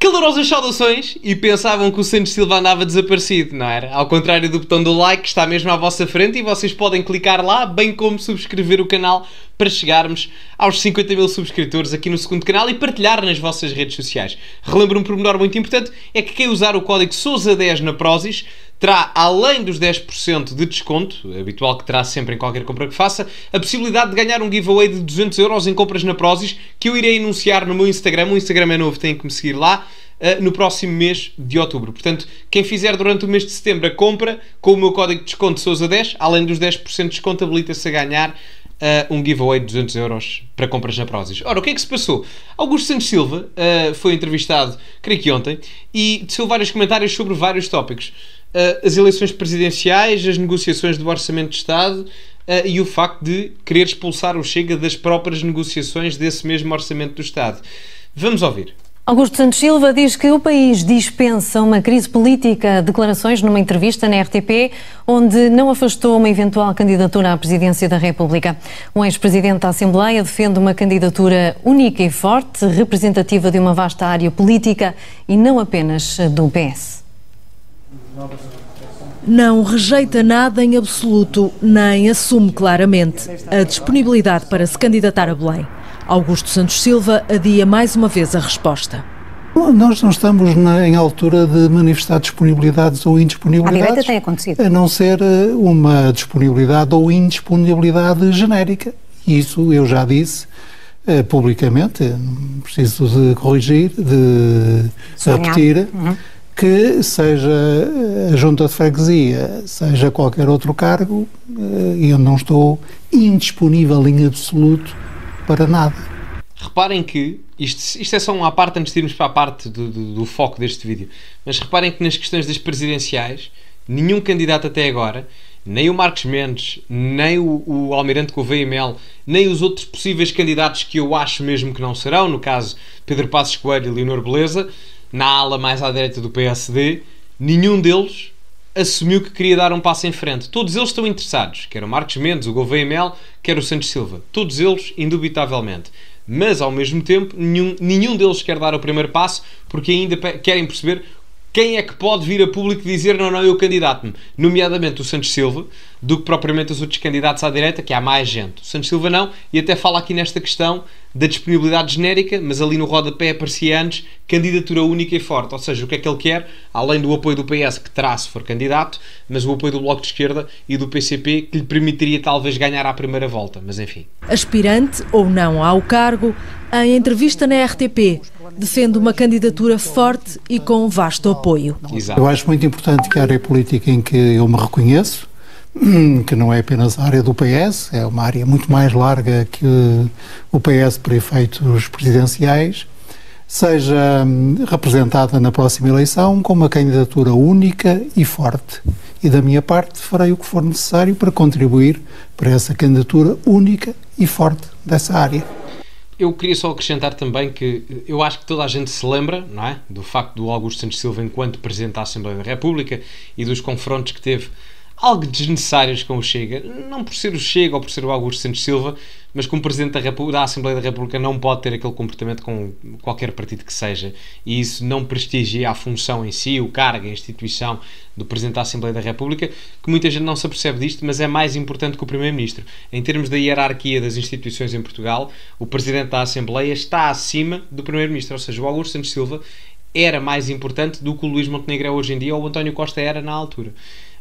Calorosas saudações e pensavam que o Santos Silva andava desaparecido, não era? Ao contrário do botão do like que está mesmo à vossa frente e vocês podem clicar lá, bem como subscrever o canal para chegarmos aos 50 mil subscritores aqui no segundo canal e partilhar nas vossas redes sociais. Relembro um pormenor muito importante, é que quem usar o código SOUSA10 na Prozis terá, além dos 10% de desconto, habitual que terá sempre em qualquer compra que faça, a possibilidade de ganhar um giveaway de 200 euros em compras na Prozis, que eu irei anunciar no meu Instagram. O Instagram é novo, têm que me seguir lá, no próximo mês de outubro. Portanto, quem fizer durante o mês de setembro a compra, com o meu código de desconto SOUSA10, além dos 10% de desconto, habilita-se a ganhar um giveaway de 200 euros para compras na Prozis. Ora, o que é que se passou? Augusto Santos Silva foi entrevistado, creio que ontem, e teceu vários comentários sobre vários tópicos. As eleições presidenciais, as negociações do Orçamento de Estado e o facto de querer expulsar o Chega das próprias negociações desse mesmo Orçamento do Estado. Vamos ouvir. Augusto Santos Silva diz que o país dispensa uma crise política. Declarações numa entrevista na RTP, onde não afastou uma eventual candidatura à presidência da República. O ex-presidente da Assembleia defende uma candidatura única e forte, representativa de uma vasta área política e não apenas do PS. Não rejeita nada em absoluto, nem assume claramente a disponibilidade para se candidatar a Belém. Augusto Santos Silva adia mais uma vez a resposta. Nós não estamos em altura de manifestar disponibilidades ou indisponibilidades. À direita tem acontecido. A não ser uma disponibilidade ou indisponibilidade genérica. Isso eu já disse publicamente, não preciso de corrigir, de repetir, que seja a Junta de Freguesia, seja qualquer outro cargo, eu não estou indisponível em absoluto para nada. Reparem que, isto é só uma parte antes de irmos para a parte do foco deste vídeo, mas reparem que nas questões das presidenciais, nenhum candidato até agora, nem o Marcos Mendes, nem o Almirante Gouveia e Mel, nem os outros possíveis candidatos que eu acho mesmo que não serão, no caso Pedro Passos Coelho e Leonor Beleza, na ala mais à direita do PSD, nenhum deles assumiu que queria dar um passo em frente. Todos eles estão interessados, quer o Marcos Mendes, o Gouveia e Mel, quer o Santos Silva. Todos eles, indubitavelmente. Mas, ao mesmo tempo, nenhum deles quer dar o primeiro passo, porque ainda querem perceber quem é que pode vir a público dizer não, eu candidato-me. Nomeadamente o Santos Silva, do que propriamente os outros candidatos à direita, que há mais gente. O Santos Silva não, e até fala aqui nesta questão da disponibilidade genérica, mas ali no rodapé aparecia antes candidatura única e forte. Ou seja, o que é que ele quer? Além do apoio do PS, que terá se for candidato, mas o apoio do Bloco de Esquerda e do PCP, que lhe permitiria talvez ganhar à primeira volta. Mas enfim. Aspirante ou não ao cargo, em entrevista na RTP, defende uma candidatura forte e com vasto apoio. Exato. Eu acho muito importante que a área política em que eu me reconheço, que não é apenas a área do PS, é uma área muito mais larga que o PS para efeitos presidenciais, seja representada na próxima eleição com uma candidatura única e forte. E da minha parte farei o que for necessário para contribuir para essa candidatura única e forte dessa área. Eu queria só acrescentar também que eu acho que toda a gente se lembra, não é, do facto do Augusto Santos Silva enquanto Presidente da Assembleia da República e dos confrontos que teve algo desnecessários com o Chega, não por ser o Chega ou por ser o Augusto Santos Silva, mas como Presidente da Assembleia da República não pode ter aquele comportamento com qualquer partido que seja, e isso não prestigia a função em si, o cargo, a instituição do Presidente da Assembleia da República, que muita gente não se apercebe disto, mas é mais importante que o Primeiro-Ministro. Em termos da hierarquia das instituições em Portugal, o Presidente da Assembleia está acima do Primeiro-Ministro, ou seja, o Augusto Santos Silva era mais importante do que o Luís Montenegro é hoje em dia ou o António Costa era na altura.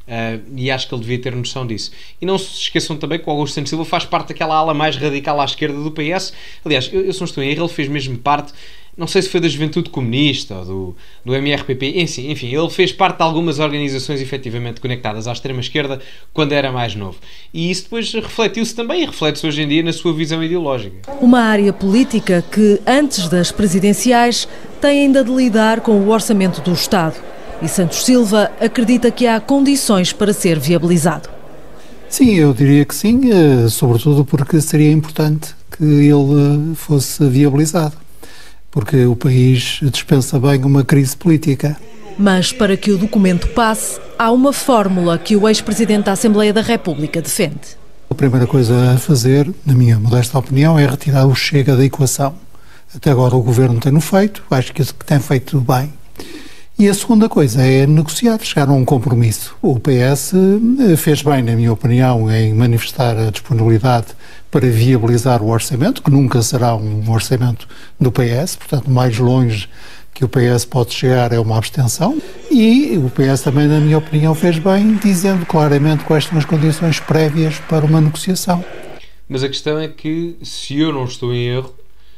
E acho que ele devia ter noção disso. E não se esqueçam também que o Augusto Santos Silva faz parte daquela ala mais radical à esquerda do PS. Aliás, eu se não estou em erro, ele fez mesmo parte, não sei se foi da Juventude Comunista ou do MRPP, enfim, ele fez parte de algumas organizações efetivamente conectadas à extrema-esquerda quando era mais novo. E isso depois refletiu-se também e reflete-se hoje em dia na sua visão ideológica. Uma área política que, antes das presidenciais, tem ainda de lidar com o orçamento do Estado. E Santos Silva acredita que há condições para ser viabilizado. Sim, eu diria que sim, sobretudo porque seria importante que ele fosse viabilizado, porque o país dispensa bem uma crise política. Mas para que o documento passe, há uma fórmula que o ex-presidente da Assembleia da República defende. A primeira coisa a fazer, na minha modesta opinião, é retirar o Chega da equação. Até agora o Governo tem-no feito, acho que isso que tem feito bem. E a segunda coisa é negociar, chegar a um compromisso. O PS fez bem, na minha opinião, em manifestar a disponibilidade para viabilizar o orçamento, que nunca será um orçamento do PS, portanto, mais longe que o PS pode chegar é uma abstenção. E o PS também, na minha opinião, fez bem, dizendo claramente quais são as condições prévias para uma negociação. Mas a questão é que, se eu não estou em erro,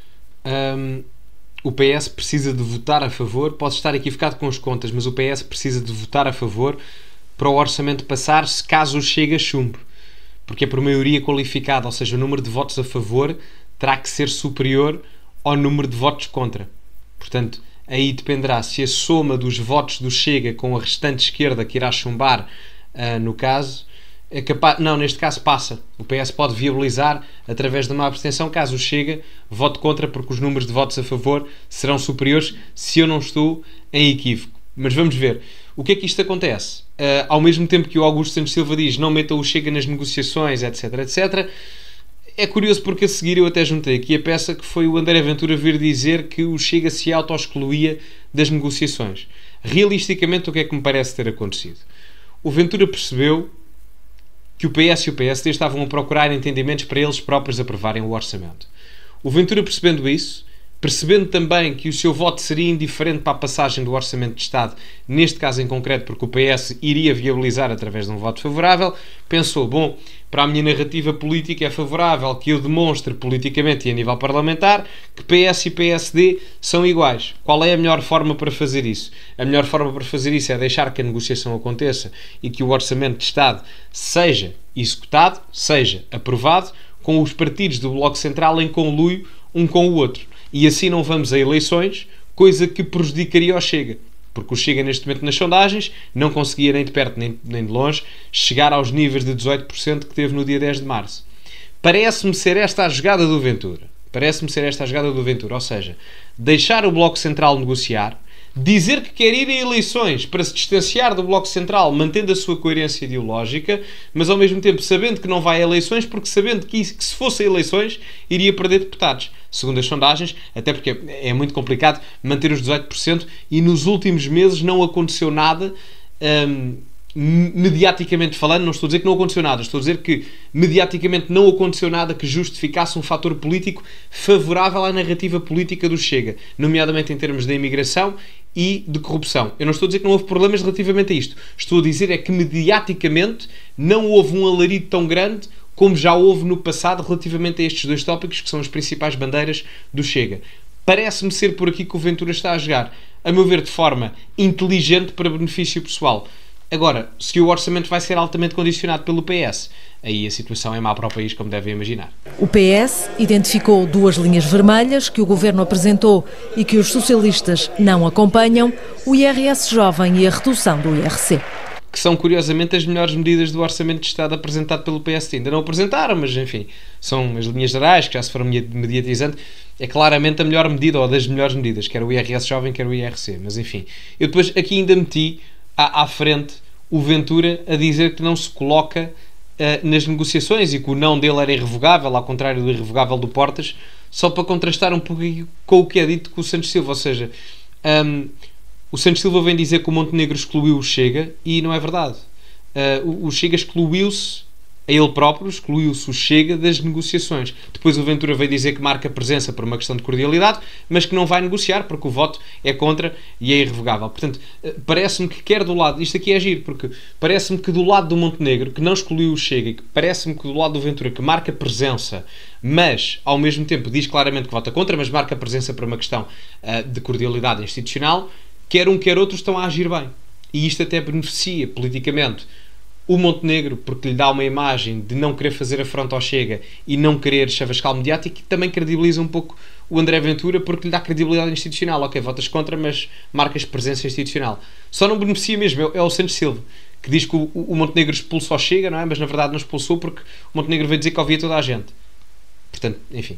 o PS precisa de votar a favor. Posso estar equivocado com as contas, mas o PS precisa de votar a favor para o orçamento passar, se caso chegue a chumbo, porque é por maioria qualificada, ou seja, o número de votos a favor terá que ser superior ao número de votos contra. Portanto, aí dependerá se a soma dos votos do Chega com a restante esquerda que irá chumbar, no caso, é capaz... Não, neste caso passa. O PS pode viabilizar através de uma abstenção, caso o Chega vote contra, porque os números de votos a favor serão superiores, se eu não estou em equívoco. Mas vamos ver. O que é que isto acontece? Ao mesmo tempo que o Augusto Santos Silva diz não meta o Chega nas negociações, etc, etc, é curioso porque a seguir eu até juntei aqui a peça que foi o André Ventura vir dizer que o Chega se auto-excluía das negociações. Realisticamente, o que é que me parece ter acontecido? O Ventura percebeu que o PS e o PSD estavam a procurar entendimentos para eles próprios aprovarem o orçamento. O Ventura, percebendo isso, percebendo também que o seu voto seria indiferente para a passagem do Orçamento de Estado, neste caso em concreto porque o PS iria viabilizar através de um voto favorável, pensou, bom, para a minha narrativa política é favorável que eu demonstre politicamente e a nível parlamentar que PS e PSD são iguais. Qual é a melhor forma para fazer isso? A melhor forma para fazer isso é deixar que a negociação aconteça e que o Orçamento de Estado seja executado, seja aprovado, com os partidos do Bloco Central em conluio um com o outro. E assim não vamos a eleições, coisa que prejudicaria o Chega. Porque o Chega, neste momento, nas sondagens, não conseguia nem de perto nem de longe chegar aos níveis de 18% que teve no dia 10 de março. Parece-me ser esta a jogada do Ventura. Ou seja, deixar o Bloco Central negociar, dizer que quer ir a eleições para se distanciar do Bloco Central, mantendo a sua coerência ideológica, mas ao mesmo tempo sabendo que não vai a eleições, porque sabendo que se fosse a eleições iria perder deputados, segundo as sondagens, até porque é muito complicado manter os 18% e nos últimos meses não aconteceu nada, mediaticamente falando. Não estou a dizer que não aconteceu nada, estou a dizer que mediaticamente não aconteceu nada que justificasse um fator político favorável à narrativa política do Chega, nomeadamente em termos de imigração e de corrupção. Eu não estou a dizer que não houve problemas relativamente a isto, estou a dizer é que mediaticamente não houve um alarido tão grande como já houve no passado relativamente a estes dois tópicos que são as principais bandeiras do Chega. Parece-me ser por aqui que o Ventura está a jogar, a meu ver, de forma inteligente para benefício pessoal. Agora, se o orçamento vai ser altamente condicionado pelo PS, aí a situação é má para o país, como devem imaginar. O PS identificou duas linhas vermelhas que o Governo apresentou e que os socialistas não acompanham, o IRS jovem e a redução do IRC. Que são, curiosamente, as melhores medidas do Orçamento de Estado apresentado pelo PSD. Ainda não apresentaram, mas, enfim, são as linhas gerais, que já se foram mediatizando. É claramente a melhor medida, ou das melhores medidas, quer o IRS jovem, quer o IRC. Mas, enfim, eu depois aqui ainda meti à frente o Ventura a dizer que não se coloca nas negociações e que o não dele era irrevogável, ao contrário do irrevogável do Portas, só para contrastar um pouco com o que é dito com o Santos Silva. Ou seja, o Santos Silva vem dizer que o Montenegro excluiu o Chega e não é verdade. O Chega excluiu-se a ele próprio, excluiu-se o Chega das negociações. Depois o Ventura veio dizer que marca presença por uma questão de cordialidade, mas que não vai negociar porque o voto é contra e é irrevogável. Portanto, parece-me que quer do lado... Isto aqui é giro, porque parece-me que do lado do Montenegro, que não excluiu o Chega, e que parece-me que do lado do Ventura, que marca presença, mas ao mesmo tempo diz claramente que vota contra, mas marca presença por uma questão de cordialidade institucional, quer um quer outro estão a agir bem. E isto até beneficia politicamente o Montenegro, porque lhe dá uma imagem de não querer fazer afronta ao Chega e não querer chavascal mediático, e também credibiliza um pouco o André Ventura, porque lhe dá credibilidade institucional. Ok, votas contra, mas marcas presença institucional. Só não beneficia mesmo é o Santos Silva, que diz que o Montenegro expulsou ao Chega, não é? Mas na verdade não expulsou porque o Montenegro veio dizer que ouvia toda a gente. Portanto, enfim.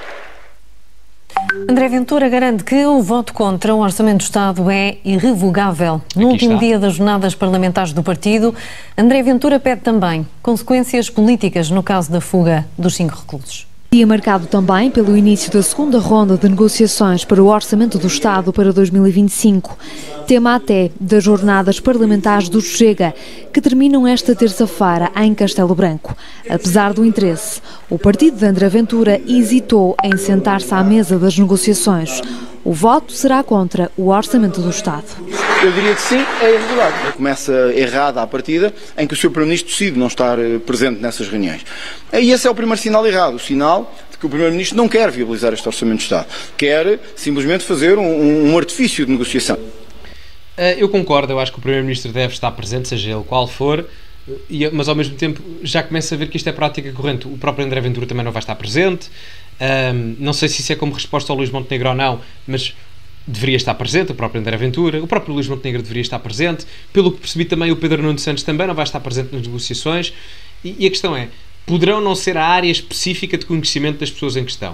André Ventura garante que o voto contra o Orçamento do Estado é irrevogável. No último dia das jornadas parlamentares do partido, André Ventura pede também consequências políticas no caso da fuga dos 5 reclusos. Dia marcado também pelo início da segunda ronda de negociações para o Orçamento do Estado para 2025. Tema até das jornadas parlamentares do Chega, que terminam esta terça-feira em Castelo Branco. Apesar do interesse, o partido de André Ventura hesitou em sentar-se à mesa das negociações. O voto será contra o Orçamento do Estado. Eu diria que sim, é irregular. Começa errada à partida, em que o Sr. Primeiro-Ministro decide não estar presente nessas reuniões. E esse é o primeiro sinal errado, o sinal de que o Primeiro-Ministro não quer viabilizar este Orçamento do Estado. Quer simplesmente fazer um artifício de negociação. Eu concordo, eu acho que o Primeiro-Ministro deve estar presente, seja ele qual for, mas ao mesmo tempo já começa a ver que isto é prática corrente. O próprio André Ventura também não vai estar presente. Não sei se isso é como resposta ao Luís Montenegro ou não, mas deveria estar presente, o próprio André Ventura, o próprio Luís Montenegro deveria estar presente. Pelo que percebi também, o Pedro Nuno Santos também não vai estar presente nas negociações. E a questão é, poderão não ser a área específica de conhecimento das pessoas em questão.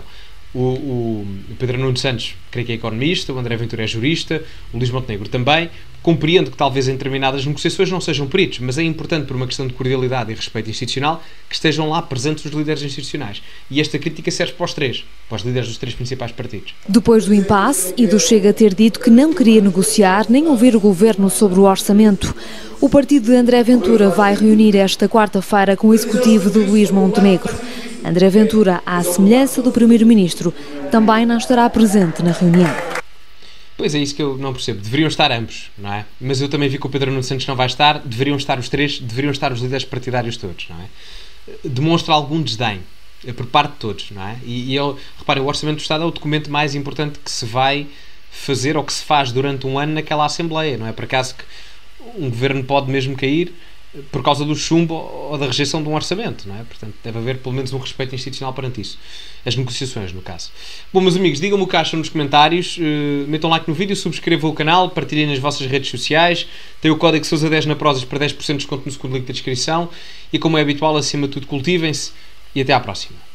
O Pedro Nuno Santos, creio que é economista, o André Ventura é jurista, o Luís Montenegro também. Compreendo que talvez em determinadas negociações não sejam peritos, mas é importante, por uma questão de cordialidade e respeito institucional, que estejam lá presentes os líderes institucionais. E esta crítica serve para os três, para os líderes dos três principais partidos. Depois do impasse e do Chega ter dito que não queria negociar nem ouvir o Governo sobre o orçamento, o partido de André Ventura vai reunir esta quarta-feira com o executivo de Luís Montenegro. André Ventura, à semelhança do Primeiro-Ministro, também não estará presente na reunião. Pois é isso que eu não percebo. Deveriam estar ambos, não é? Mas eu também vi que o Pedro Nuno Santos não vai estar. Deveriam estar os três, deveriam estar os líderes partidários todos, não é? Demonstra algum desdém por parte de todos, não é? Reparem, o Orçamento do Estado é o documento mais importante que se vai fazer ou que se faz durante um ano naquela Assembleia, não é? Por acaso que um governo pode mesmo cair por causa do chumbo ou da rejeição de um orçamento, não é? Portanto, deve haver pelo menos um respeito institucional perante isso. As negociações, no caso. Bom, meus amigos, digam-me o que acham nos comentários, metam like no vídeo, subscrevam o canal, partilhem nas vossas redes sociais, tem o código Sousa10 na Prozis para 10% de desconto no segundo link da descrição e, como é habitual, acima de tudo, cultivem-se e até à próxima.